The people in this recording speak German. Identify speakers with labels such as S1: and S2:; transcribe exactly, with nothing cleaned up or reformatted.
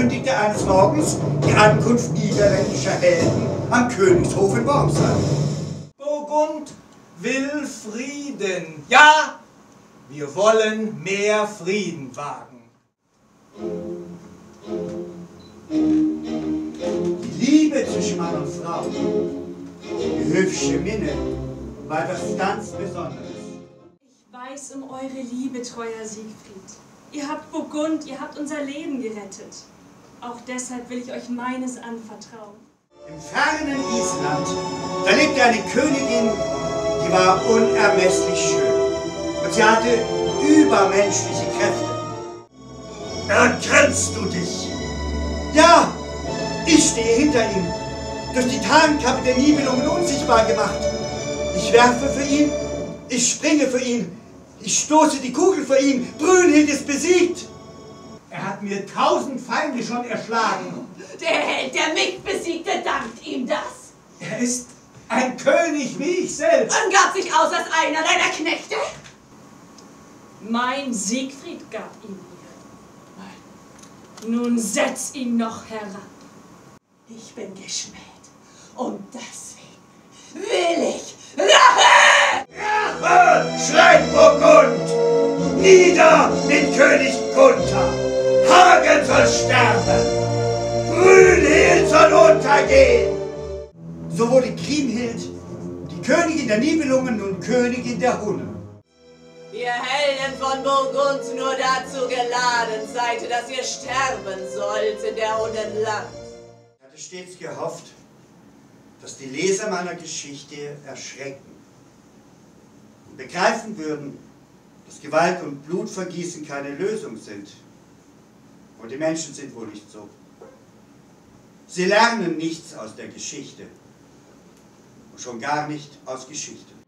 S1: kündigte eines Morgens die Ankunft niederländischer Helden am Königshof in Worms an.
S2: Burgund will Frieden. Ja, wir wollen mehr Frieden wagen.
S1: Die Liebe zwischen Mann und Frau, die hübsche Minne, war etwas ganz Besonderes.
S3: Ich weiß um eure Liebe, treuer Siegfried. Ihr habt Burgund, ihr habt unser Leben gerettet. Auch deshalb will ich euch meines anvertrauen.
S1: Im fernen Island, da lebte eine Königin, die war unermesslich schön. Und sie hatte übermenschliche Kräfte. Erkennst du dich? Ja, ich stehe hinter ihm, durch die Tarnkappe der Nibelungen unsichtbar gemacht. Ich werfe für ihn, ich springe für ihn, ich stoße die Kugel für ihn. Brünnhild ist besiegt.
S2: Er hat mir tausend Feinde schon erschlagen.
S4: Der Held, der mich besiegte, dankt ihm das.
S2: Er ist ein König wie ich selbst.
S4: Und gab sich aus als einer deiner Knechte.
S3: Mein Siegfried gab ihn mir. Nun setz ihn noch herab.
S4: Ich bin geschmäht. Und deswegen will ich Rache!
S1: Rache! Schreit Burgund! Nieder den König Gunther! Hagen soll sterben! Brünnhild soll untergehen! So wurde Kriemhild, die Königin der Nibelungen, nun Königin der Hunnen.
S4: Ihr Helden von Burgund nur dazu geladen seid, dass ihr sterben sollt in der Hunnen Land.
S1: Ich hatte stets gehofft, dass die Leser meiner Geschichte erschrecken und begreifen würden, dass Gewalt und Blutvergießen keine Lösung sind. Und die Menschen sind wohl nicht so. Sie lernen nichts aus der Geschichte und schon gar nicht aus Geschichte.